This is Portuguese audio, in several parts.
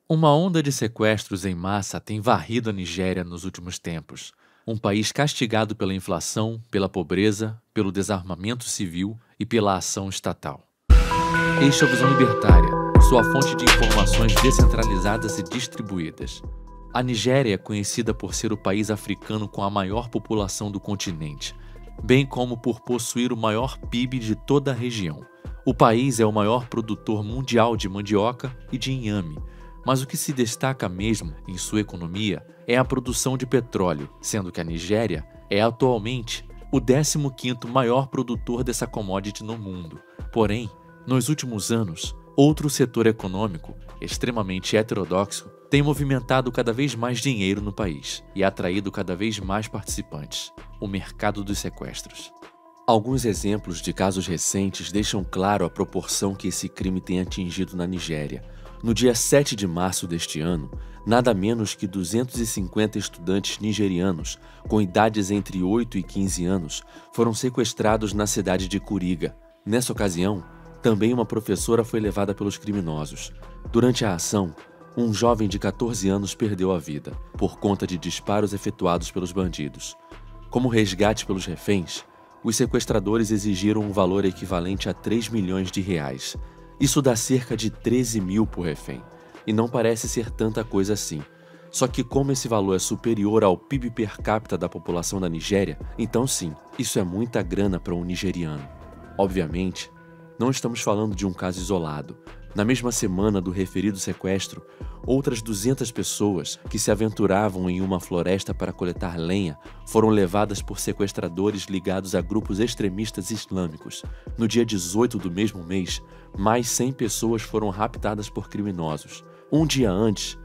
Uma onda de sequestros em massa tem varrido a Nigéria nos últimos tempos. Um país castigado pela inflação, pela pobreza, pelo desarmamento civil e pela ação estatal. Este é o Visão Libertária, sua fonte de informações descentralizadas e distribuídas. A Nigéria é conhecida por ser o país africano com a maior população do continente, bem como por possuir o maior PIB de toda a região. O país é o maior produtor mundial de mandioca e de inhame, mas o que se destaca mesmo em sua economia é a produção de petróleo, sendo que a Nigéria é atualmente o 15º maior produtor dessa commodity no mundo. Porém, nos últimos anos, outro setor econômico, extremamente heterodoxo, tem movimentado cada vez mais dinheiro no país e atraído cada vez mais participantes: o mercado dos sequestros. Alguns exemplos de casos recentes deixam claro a proporção que esse crime tem atingido na Nigéria. No dia 7 de março deste ano, nada menos que 250 estudantes nigerianos com idades entre 8 e 15 anos foram sequestrados na cidade de Kuriga. Nessa ocasião, também uma professora foi levada pelos criminosos. Durante a ação, um jovem de 14 anos perdeu a vida por conta de disparos efetuados pelos bandidos. Como resgate pelos reféns, os sequestradores exigiram um valor equivalente a 3 milhões de reais. Isso dá cerca de 13 mil por refém, e não parece ser tanta coisa assim. Só que como esse valor é superior ao PIB per capita da população da Nigéria, então sim, isso é muita grana para um nigeriano. Obviamente, não estamos falando de um caso isolado. Na mesma semana do referido sequestro, outras 200 pessoas que se aventuravam em uma floresta para coletar lenha foram levadas por sequestradores ligados a grupos extremistas islâmicos. No dia 18 do mesmo mês, mais 100 pessoas foram raptadas por criminosos. Um dia antes,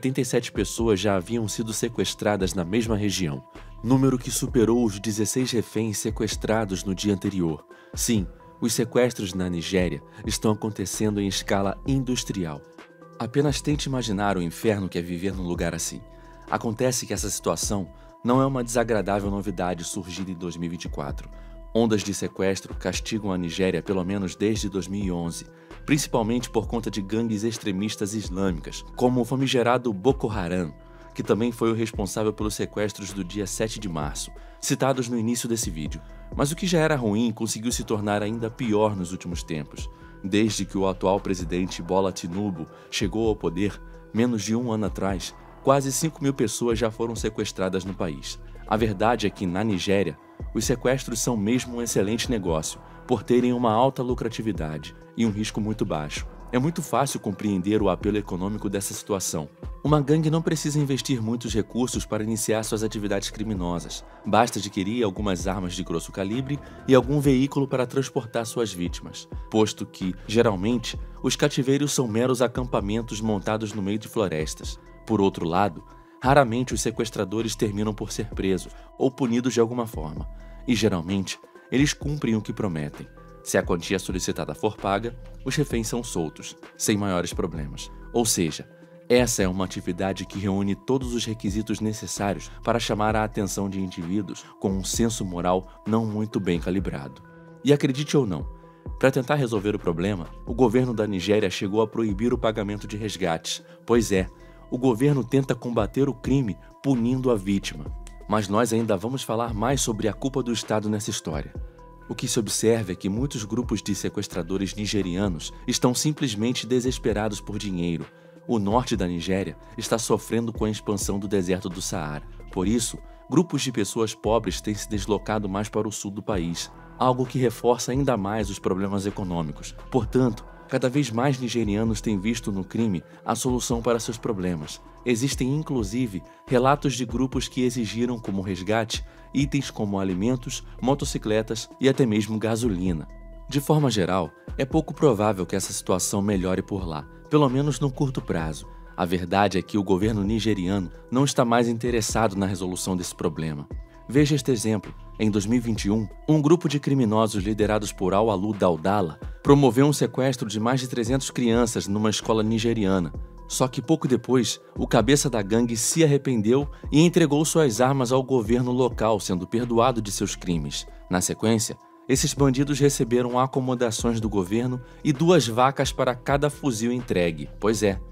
87 pessoas já haviam sido sequestradas na mesma região, número que superou os 16 reféns sequestrados no dia anterior. Sim, os sequestros na Nigéria estão acontecendo em escala industrial. Apenas tente imaginar o inferno que é viver num lugar assim. Acontece que essa situação não é uma desagradável novidade surgida em 2024. Ondas de sequestro castigam a Nigéria pelo menos desde 2011, principalmente por conta de gangues extremistas islâmicas, como o famigerado Boko Haram, que também foi o responsável pelos sequestros do dia 7 de março, citados no início desse vídeo. Mas o que já era ruim conseguiu se tornar ainda pior nos últimos tempos. Desde que o atual presidente Bola Tinubu chegou ao poder, menos de um ano atrás, quase 5 mil pessoas já foram sequestradas no país. A verdade é que, na Nigéria, os sequestros são mesmo um excelente negócio, por terem uma alta lucratividade e um risco muito baixo. É muito fácil compreender o apelo econômico dessa situação. Uma gangue não precisa investir muitos recursos para iniciar suas atividades criminosas. Basta adquirir algumas armas de grosso calibre e algum veículo para transportar suas vítimas, posto que, geralmente, os cativeiros são meros acampamentos montados no meio de florestas. Por outro lado, raramente os sequestradores terminam por ser presos ou punidos de alguma forma, e geralmente eles cumprem o que prometem. Se a quantia solicitada for paga, os reféns são soltos, sem maiores problemas. Ou seja, essa é uma atividade que reúne todos os requisitos necessários para chamar a atenção de indivíduos com um senso moral não muito bem calibrado. E acredite ou não, para tentar resolver o problema, o governo da Nigéria chegou a proibir o pagamento de resgates. Pois é, o governo tenta combater o crime punindo a vítima. Mas nós ainda vamos falar mais sobre a culpa do Estado nessa história. O que se observa é que muitos grupos de sequestradores nigerianos estão simplesmente desesperados por dinheiro. O norte da Nigéria está sofrendo com a expansão do deserto do Saara. Por isso, grupos de pessoas pobres têm se deslocado mais para o sul do país, algo que reforça ainda mais os problemas econômicos. Portanto, cada vez mais nigerianos têm visto no crime a solução para seus problemas. Existem, inclusive, relatos de grupos que exigiram como resgate itens como alimentos, motocicletas e até mesmo gasolina. De forma geral, é pouco provável que essa situação melhore por lá, pelo menos no curto prazo. A verdade é que o governo nigeriano não está mais interessado na resolução desse problema. Veja este exemplo. Em 2021, um grupo de criminosos liderados por Al-Alu Daudala promoveu um sequestro de mais de 300 crianças numa escola nigeriana. Só que pouco depois, o cabeça da gangue se arrependeu e entregou suas armas ao governo local, sendo perdoado de seus crimes. Na sequência, esses bandidos receberam acomodações do governo e 2 vacas para cada fuzil entregue. Pois é,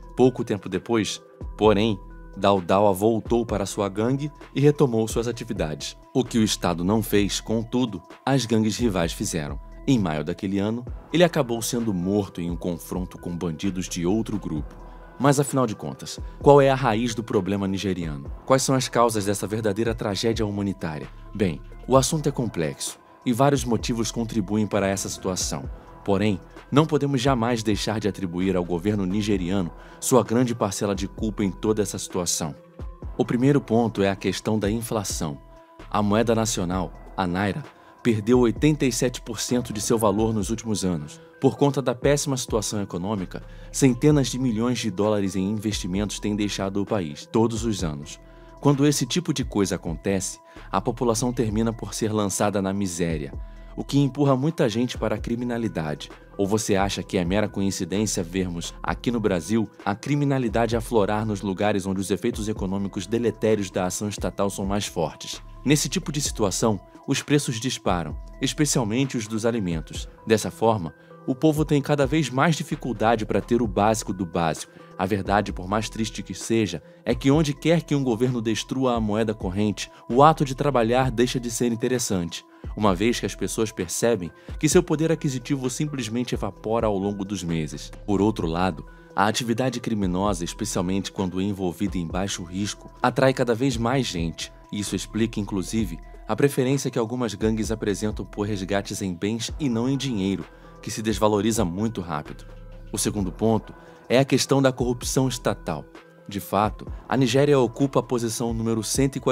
Pouco tempo depois, porém, Daudawa voltou para sua gangue e retomou suas atividades. O que o Estado não fez, contudo, as gangues rivais fizeram. Em maio daquele ano, ele acabou sendo morto em um confronto com bandidos de outro grupo. Mas afinal de contas, qual é a raiz do problema nigeriano? Quais são as causas dessa verdadeira tragédia humanitária? Bem, o assunto é complexo e vários motivos contribuem para essa situação. Porém, não podemos jamais deixar de atribuir ao governo nigeriano sua grande parcela de culpa em toda essa situação. O primeiro ponto é a questão da inflação. A moeda nacional, a Naira, perdeu 87% de seu valor nos últimos anos. Por conta da péssima situação econômica, centenas de milhões de dólares em investimentos têm deixado o país, todos os anos. Quando esse tipo de coisa acontece, a população termina por ser lançada na miséria, o que empurra muita gente para a criminalidade. Ou você acha que é mera coincidência vermos, aqui no Brasil, a criminalidade aflorar nos lugares onde os efeitos econômicos deletérios da ação estatal são mais fortes? Nesse tipo de situação, os preços disparam, especialmente os dos alimentos. Dessa forma, o povo tem cada vez mais dificuldade para ter o básico do básico. A verdade, por mais triste que seja, é que onde quer que um governo destrua a moeda corrente, o ato de trabalhar deixa de ser interessante, uma vez que as pessoas percebem que seu poder aquisitivo simplesmente evapora ao longo dos meses. Por outro lado, a atividade criminosa, especialmente quando envolvida em baixo risco, atrai cada vez mais gente. Isso explica, inclusive, a preferência que algumas gangues apresentam por resgates em bens e não em dinheiro, que se desvaloriza muito rápido. O segundo ponto é a questão da corrupção estatal. De fato, a Nigéria ocupa a posição número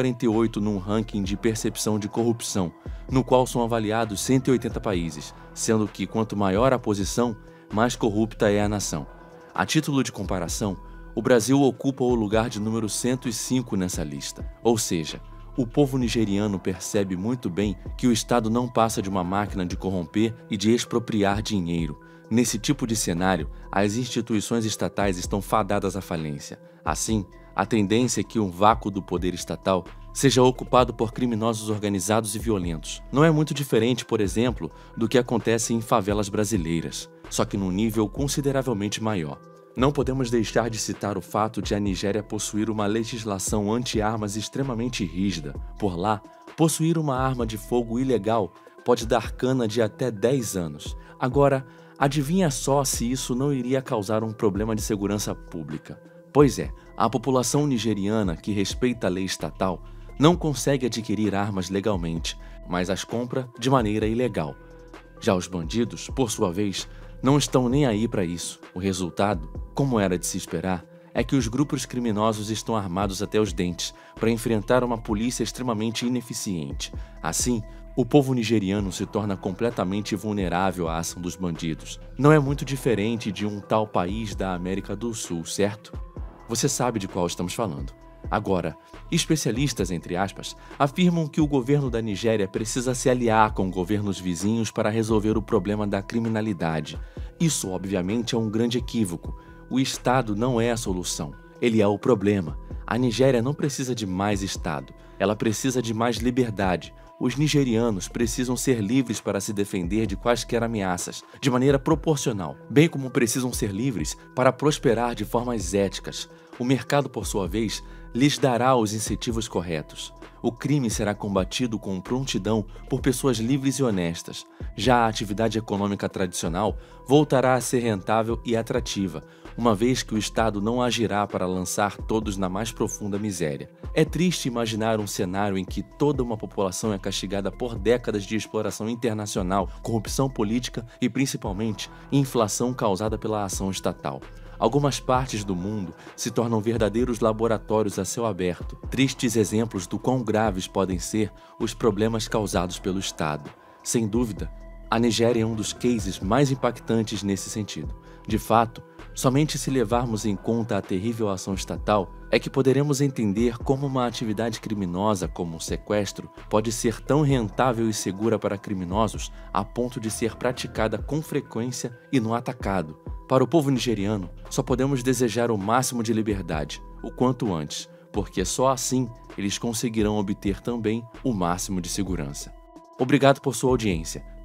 148 num ranking de percepção de corrupção, no qual são avaliados 180 países, sendo que quanto maior a posição, mais corrupta é a nação. A título de comparação, o Brasil ocupa o lugar de número 105 nessa lista, ou seja, o povo nigeriano percebe muito bem que o Estado não passa de uma máquina de corromper e de expropriar dinheiro. Nesse tipo de cenário, as instituições estatais estão fadadas à falência. Assim, a tendência é que um vácuo do poder estatal seja ocupado por criminosos organizados e violentos. Não é muito diferente, por exemplo, do que acontece em favelas brasileiras, só que num nível consideravelmente maior. Não podemos deixar de citar o fato de a Nigéria possuir uma legislação anti-armas extremamente rígida. Por lá, possuir uma arma de fogo ilegal pode dar cana de até 10 anos. Agora, adivinha só se isso não iria causar um problema de segurança pública. Pois é, a população nigeriana que respeita a lei estatal não consegue adquirir armas legalmente, mas as compra de maneira ilegal. Já os bandidos, por sua vez, não estão nem aí para isso. O resultado, como era de se esperar, é que os grupos criminosos estão armados até os dentes para enfrentar uma polícia extremamente ineficiente. Assim, o povo nigeriano se torna completamente vulnerável à ação dos bandidos. Não é muito diferente de um tal país da América do Sul, certo? Você sabe de qual estamos falando. Agora, especialistas, entre aspas, afirmam que o governo da Nigéria precisa se aliar com governos vizinhos para resolver o problema da criminalidade. Isso, obviamente, é um grande equívoco. O Estado não é a solução, ele é o problema. A Nigéria não precisa de mais Estado, ela precisa de mais liberdade. Os nigerianos precisam ser livres para se defender de quaisquer ameaças, de maneira proporcional, bem como precisam ser livres para prosperar de formas éticas. O mercado, por sua vez, lhes dará os incentivos corretos. O crime será combatido com prontidão por pessoas livres e honestas. Já a atividade econômica tradicional voltará a ser rentável e atrativa, uma vez que o Estado não agirá para lançar todos na mais profunda miséria. É triste imaginar um cenário em que toda uma população é castigada por décadas de exploração internacional, corrupção política e, principalmente, inflação causada pela ação estatal. Algumas partes do mundo se tornam verdadeiros laboratórios a céu aberto, tristes exemplos do quão graves podem ser os problemas causados pelo Estado. Sem dúvida, a Nigéria é um dos cases mais impactantes nesse sentido. De fato, somente se levarmos em conta a terrível ação estatal é que poderemos entender como uma atividade criminosa como o sequestro pode ser tão rentável e segura para criminosos a ponto de ser praticada com frequência e no atacado. Para o povo nigeriano, só podemos desejar o máximo de liberdade, o quanto antes, porque só assim eles conseguirão obter também o máximo de segurança. Obrigado por sua audiência.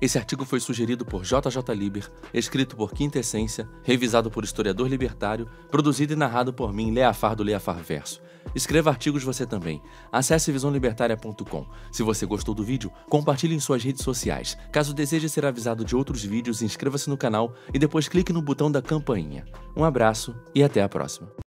Esse artigo foi sugerido por JJ Liber, escrito por Quinta Essência, revisado por historiador libertário, produzido e narrado por mim, Leafar do Leafar Verso. Escreva artigos você também. Acesse visãolibertaria.com. Se você gostou do vídeo, compartilhe em suas redes sociais. Caso deseje ser avisado de outros vídeos, inscreva-se no canal e depois clique no botão da campainha. Um abraço e até a próxima.